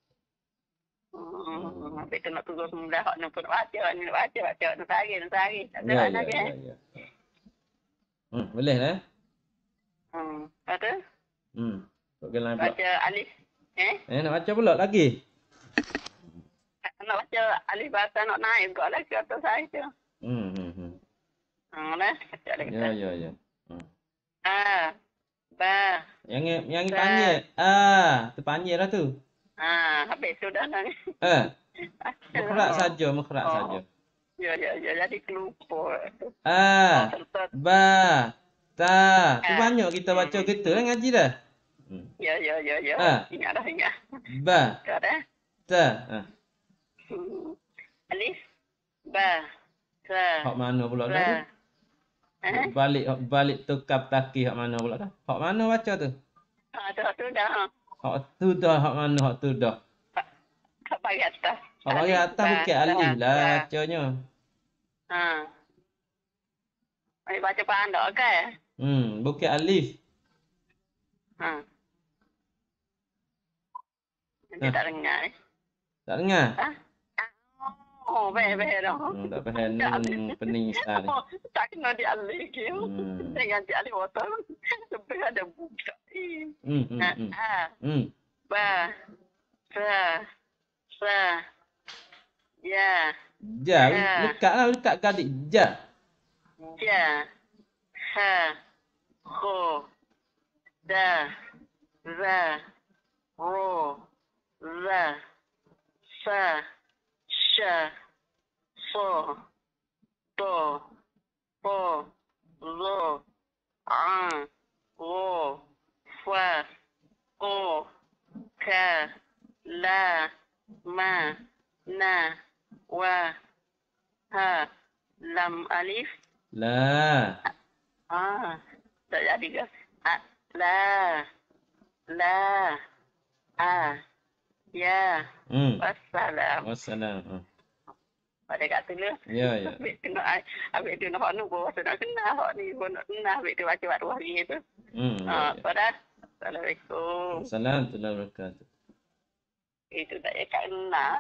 Habis tu nak tunggu semula hak nak pun baca nak sari. Tak ada lagi. Ya. Boleh lah. Lepas tu? Baca alif. Nak baca pula lagi? Nak baca alif bahasa nak naik juga lagi atas saya tu. Lah, baca lagi. Ya. A, ba. Yang panjang. Terpanjang lah tu. Habis sudah dah ni. Mengkerak saja. Ya, jadi kelupa. Ba, ta. Tu banyak kita baca gitu lah ngaji dah. Ya. Ingat dah. Ba, ta. Alif, ba, ta. Hak mana pula dah tu? Balik tukar taki hak mana pula dah? Hak mana baca tu? Tu dah. Hak tu dah, hak mana hak tu dah? Hak bagi atas. Hak bagi atas bukit alif lah bacanya. Mari baca pandai kan? Bukit alif. Dia tak dengar ni. Tak dengar? Behel dah. Tak faham pening sekali. Tak kena di alih ke. Dengan di alih water. Lebih ada buka. Ba. Sa. Ya. Lekat gadik. Ja. Ha. Ho. Da. Za. Ro. Za. Sa. Sha. So. To. Po. Zo. An. Ro. Fa. Ko. Ka. La. Ma. Na. Wa. Ha. Lam alif. La. Tak jadi ke? La. Ya. Wassalam. Pada kat tu lah. Ya. Habis tu nak nu bawa nak kena hak ni pun nak kena habis tu baca 2 hari tu. Pada Assalamualaikum. Assalamualaikum warahmatullahi wabarakatuh. Itu tak ya kat nak.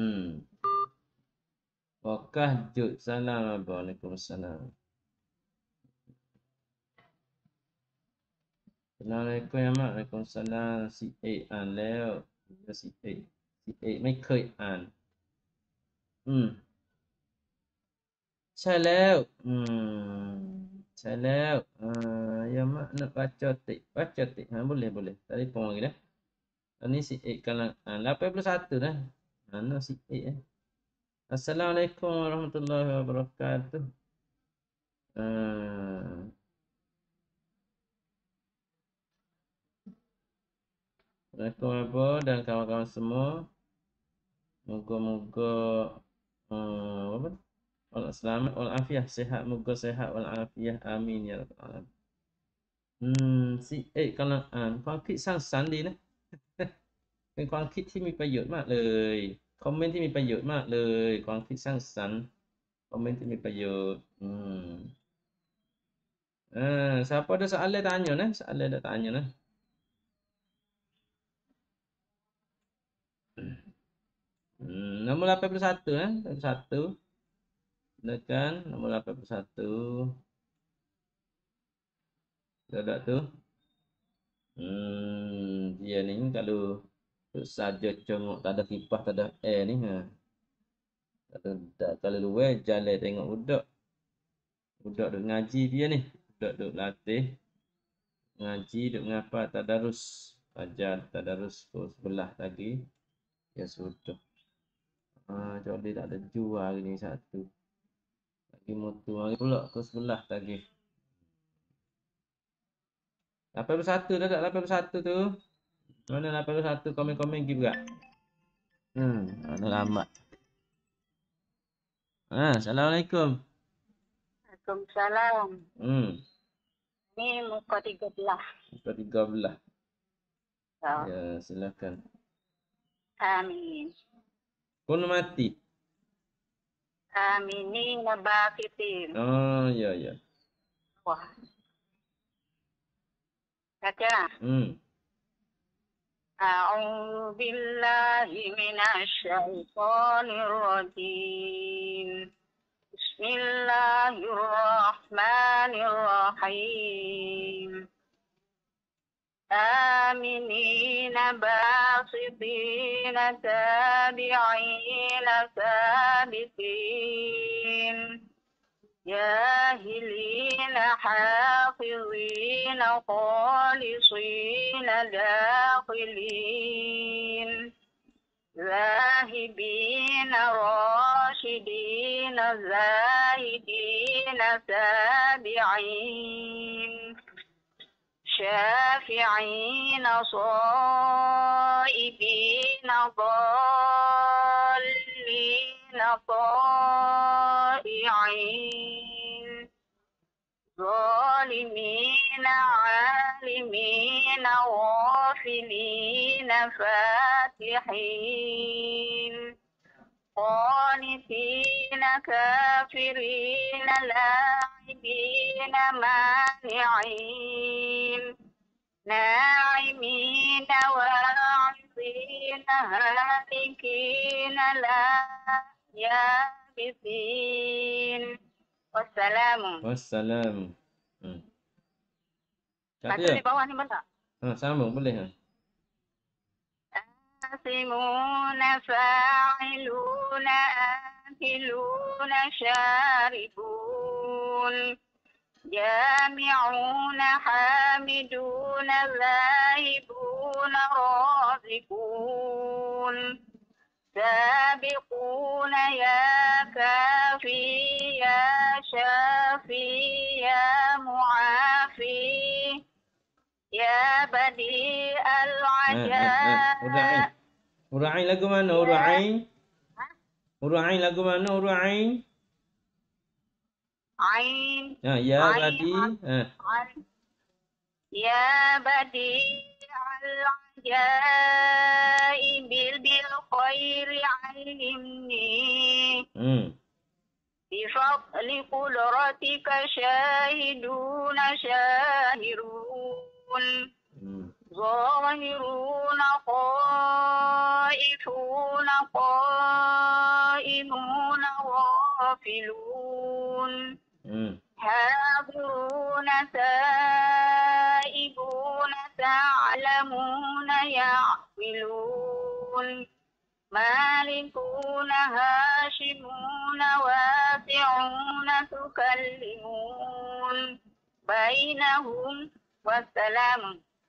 Wakah jut salam. Waalaikumsalam. Assalamualaikum ya mak. Waalaikumsalam. Si A อ่านแล้วsi A ไม่เคยอ่านใช่แล้วya mak nak baca tik boleh tadi pun lagi dah. Ini si A kalau 81 dah. Mana si A Assalamualaikum warahmatullahi wabarakatuh. Assalamualaikum Abu dan kawan-kawan semua. Moga-moga selamat walafiat, sihat, moga sihat walafiat. Amin ya rabbal alamin. Si kalau ความคิดสร้างสรรค์ดีนะ เป็นความคิดที่มีประโยชน์มากเลยคอมเมนต์ที่มีประโยชน์มากเลยความคิดสร้างสรรค์คอมเมนต์ที่มีประโยชน์siapa ada soalan tanya nah Nomor 81 81 tekan nomor 81 ada tu dia ni kalau saja congok tak ada kipas, tak ada air ni. Tak kalau luar jalan tengok budak. Budak duk ngaji dia ni. Budak duk latih ngaji, duk ngapa tadarus. Ajar tadarus pukul 11 lagi. Ya sudah. Jadi tak ada jual hari ni satu. Lagi mutu hari pula pukul 11 lagi. 81 dah tak 81 tu. Mana 81 komen-komen juga. Ada lambat. Assalamualaikum. Waalaikumsalam. Ni muka 13. Muka 13. Ya. Ya, silakan. Amin. Kau mati. Aminin nabakitin. Oh, ya. Wah. Baca. أعوذ بالله من الشيطان الرجيم بسم الله الرحمن الرحيم آمنين باسطين تابعين سابقين جاهلين حافظين خالصين داخلين ذاهبين راشدين زاهدين تابعين شافعين صائبين ضالين طائعين ظالمين عالمين غافلين فاتحين قانتين كافرين لاعبين مانعين ناعمين واعظين هالكين لا يابسين Wassalam. Baca di bawah ni benda. Sambung boleh. Asimuna fa'iluna akiluna syaribun jami'una hamiduna zaibuna razikun سابقون يا كافي يا شافي يا معافي يا بديع العجائب Urain lagu mana? Urain lagu mana? Urain Ain ya badi Ya بديع العجائب بالخير علمني بفضل قدرتك شاهدون شاهرون ظاهرون خائفون قائمون غافلون حاضرون تائبون تعلمون يعقلون مالكون هاشمون واسعون تكلمون بينهم والسلام.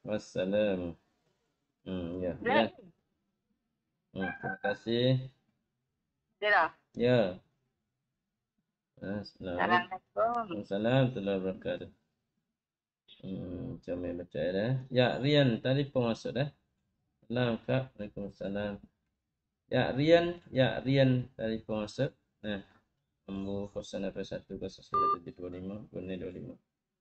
Ya. Terima kasih. Sudah. Ya. Assalamualaikum warahmatullahi wabarakatuh. Macam mana baca dah? Ya, Rian telefon masuk dah. Salam Kak. Waalaikumsalam. Ya, Rian telefon masuk. Nah, nombor 0810975 25.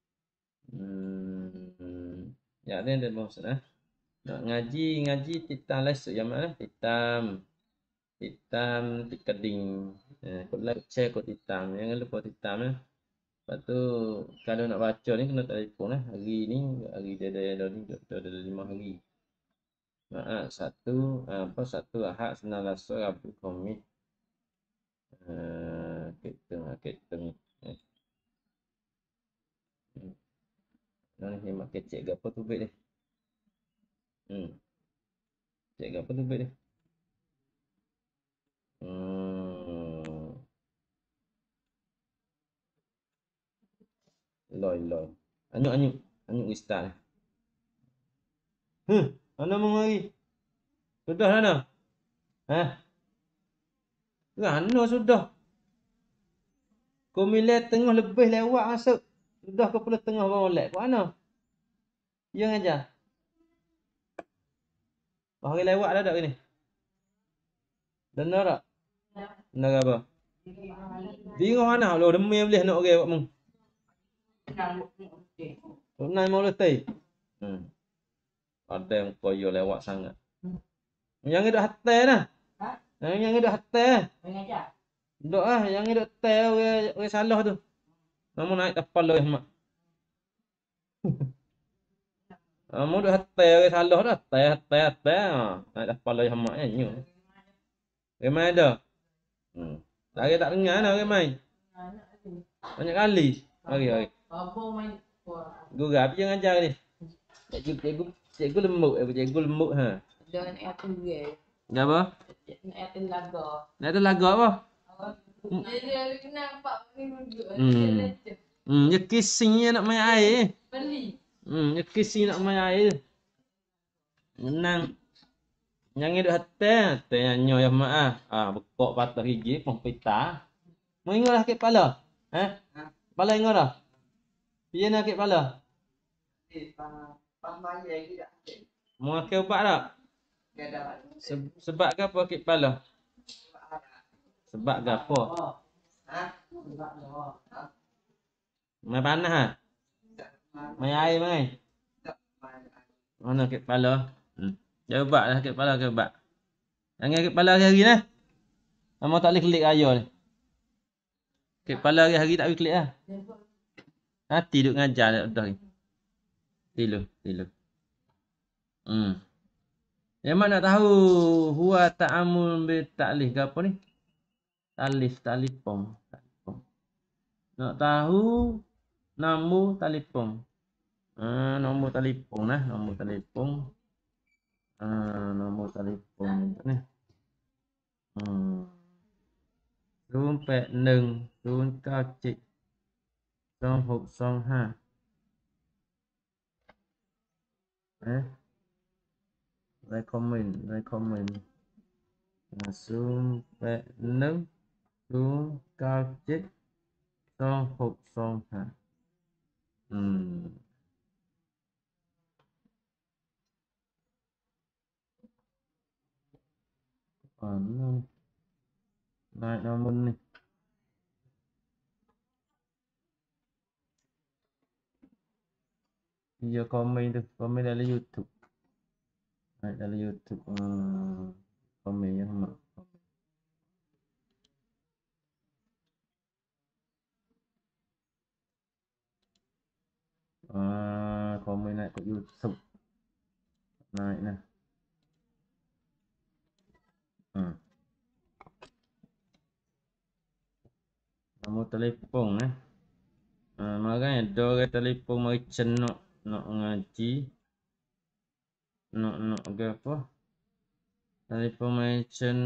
Ya, Rian telefon masuk dah. Nak ngaji titam lesuk yang mana? Titam keding. Kau like share kau titam. Jangan lupa titam lah. Lepas tu kalau nak baca ni kena telefon lah. Hari ni dia ada 5 hari. Satu Ahad, Selasa, Rabu, Khamis. Kita ni hemat kecek ke apa tu baik dia. Cek apa tu baik dia? Loi. Anyuk ustaz. Mana mau lagi? Sudah mana? Mana sudah? Kau milih tengah lebih lewat masuk. Sudah kau perlu tengah bawa molek. Kau mana? Yang aja. Hari lewat dah tak ni? Benar tak? Benar apa? Tengok mana? Lo demi boleh nak orang buat mung. Nai mau letih. Ada yang koyo lewat sangat. Yang hidup hati nah. Yang hidup hati. Dok yang hidup hati we salah tu. Kamu naik kapal loh mak. Kamu dah hati we salah dah. Hati. Naik kapal loh mak nyu. Remai dah. Lagi tak dengar dah remai. Banyak kali. Hari. Guru apa yang ajar ni? Cikgu lembut ha. Jangan air dia. Apa? Air laga. Nak tu lagu apa? Dia nampak ni duduk. Ya kisinya nak main air. Beli. Ya kisi nak main air. Menang. Yang hidup hati nyo ya mak bekok patah gigi pong pita. Mau ingat sakit kepala? Kepala ingat dah? Piye nak sakit kepala? Mau ke ubat tak? Sebab ke apa sakit kepala? Sebab ke apa? Mai panas ah? Mai air mai. Mana sakit kepala? Dia ubat dah sakit kepala ke ubat. Jangan sakit kepala hari-hari nah. Kamu tak boleh klik ayo ni. Sakit kepala hari-hari tak boleh klik lah. Hati duk ngajar dah dah ni. Tilu. Yang mana nak tahu huwa ta'amul bi ta'lif ke apa ni? Talipom. Nak tahu nombor telefon. Nombor telefon nah, nombor telefon. Nombor telefon ni. 0810972625 recommend 0810972625 naik nombor ni. Dia komen dalam YouTube. Naik dalam YouTube. Komen yang mak. Komen naik ke YouTube. Naik nah. Nombor telefon makanya ada orang telefon merchant nak ngaji. Nak ke apa? Telefon merchant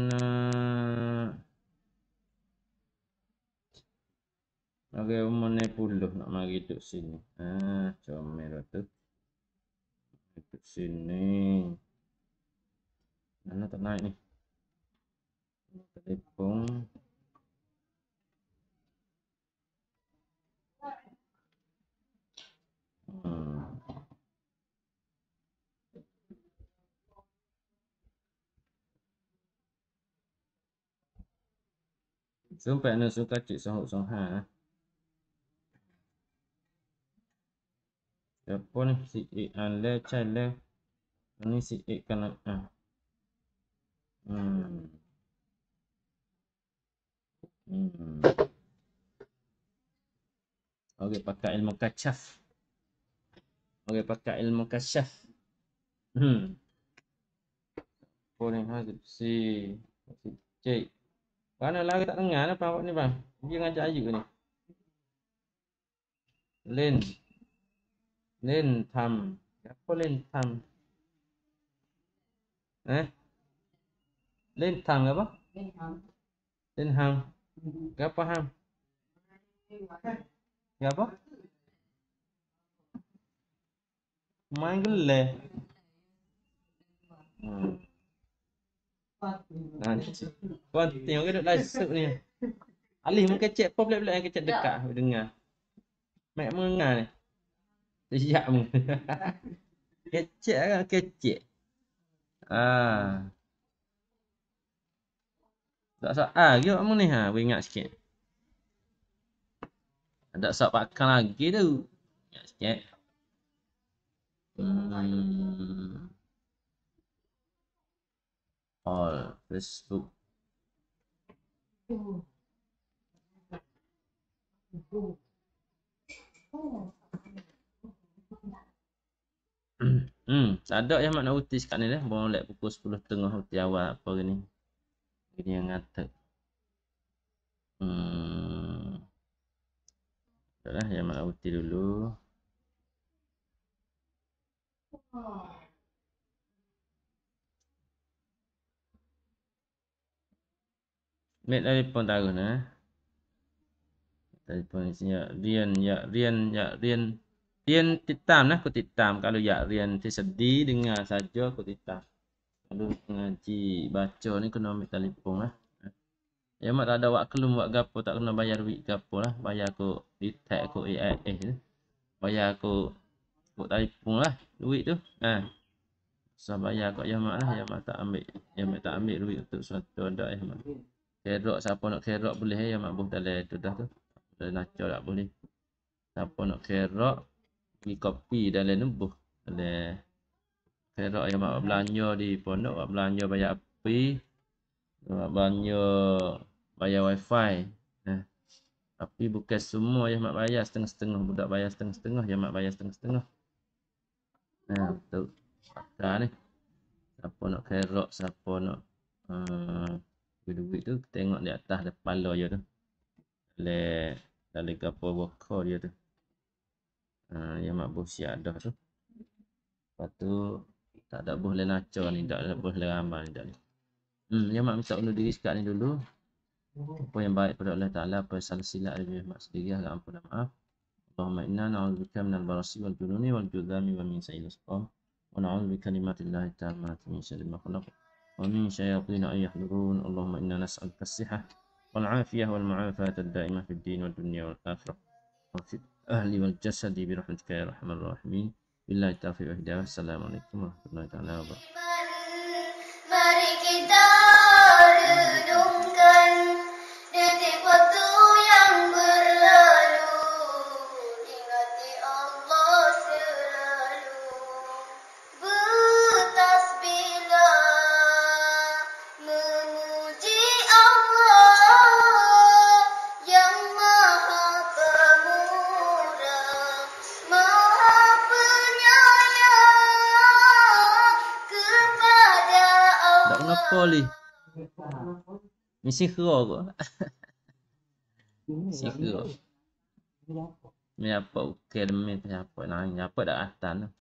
okay, umurnya 10 nak mari duduk sini. Comel tu. Duduk sini. Mana tak naik ni? Telefon. Sampai nak suka cik sahut ha. Apa ni si le chai le. Ni si kan Okey, pakai ilmu kasyaf. Apa ni si cik. Mana lagi tak dengar apa awak ni bang? Dia ngajak ajuk ni. Len tham. Apa len tham? Lên thang apa? Bên hông. Lên hang. Apa hang? Apa? Main gele. Nah, kau tengok ke duk lasuk ni. Alih mun kecek pop lek-lek yang kecek dekat dengar. Mek mendengar ni. Siap mun. Kecek kan kecek. Tak sok yo kamu ni ha, ingat sikit. Ada sok pakai lagi tu. Ingat sikit. All Facebook. Tak ada yang nak utis kat ni dah. Boleh pukul 10.30 uti awal apa gini. Gini yang ngatak. Dah yang nak uti dulu. Mek telefon tahu nah. Telefon isinya Rian titam nah, aku titam. Kalau ya Rian sedih dengar saja aku titam. Kalau ngaji baca ni kena ambil telefon lah. Ya mak tak ada wak kelum wak gapo, tak kena bayar duit gapo lah. Bayar aku di tag aku AIS tu. Bayar aku telefon lah duit tu. So bayar kat Yamak lah. Yamak tak ambil duit untuk suatu ada Yamak. Kerok siapa nak kerok boleh Yamak buh dalam tu dah tu. Dalam naco tak boleh. Siapa nak kerok pergi kopi dalam nubuh. Dalam kerok Yamak belanja di pondok, belanja bayar api, belanja bayar wifi. Tapi bukan semua Yamak bayar setengah-setengah. Budak bayar setengah-setengah, Yamak bayar setengah-setengah. Betul. Pakar ni. Siapa nak kerok, siapa nak duit tu tengok di atas kepala je tu. Dalam kapal worker dia tu. Yang mak bos siap dah tu. Lepas tu tak ada boleh naco ni, tak ada boleh ramal ni dak ni. Yang mak minta undur diri sekat ni dulu. Apa yang baik pada Allah Taala, apa yang salah silap dari mak sendiri, agak ampun dan maaf. Allahumma inna na'udzubika minal barasi wal jununi wal judami wa min sayyi'il asqam. Wa na'udzu bikalimatillahi tammati min syarri ma khalaq. ومن شياطين أن يحضرون. اللهم إنا نسألك الصحة والعافية والمعافاة الدائمة في الدين والدنيا والآخرة وفي الأهل والجسد برحمتك يا أرحم الراحمين. بالله التوفيق والهداية. السلام عليكم ورحمة الله تعالى وبركاته. Mari kita renungkan detik waktu yang berlalu, ingati Allah selalu, bertasbihlah memuji Allah yang Maha Pemurah, Maha Penyayang kepada Tak kenapa li. Misi kera kot. Misi kera. Ni apa ukir demi apa nang apa dak atan tu.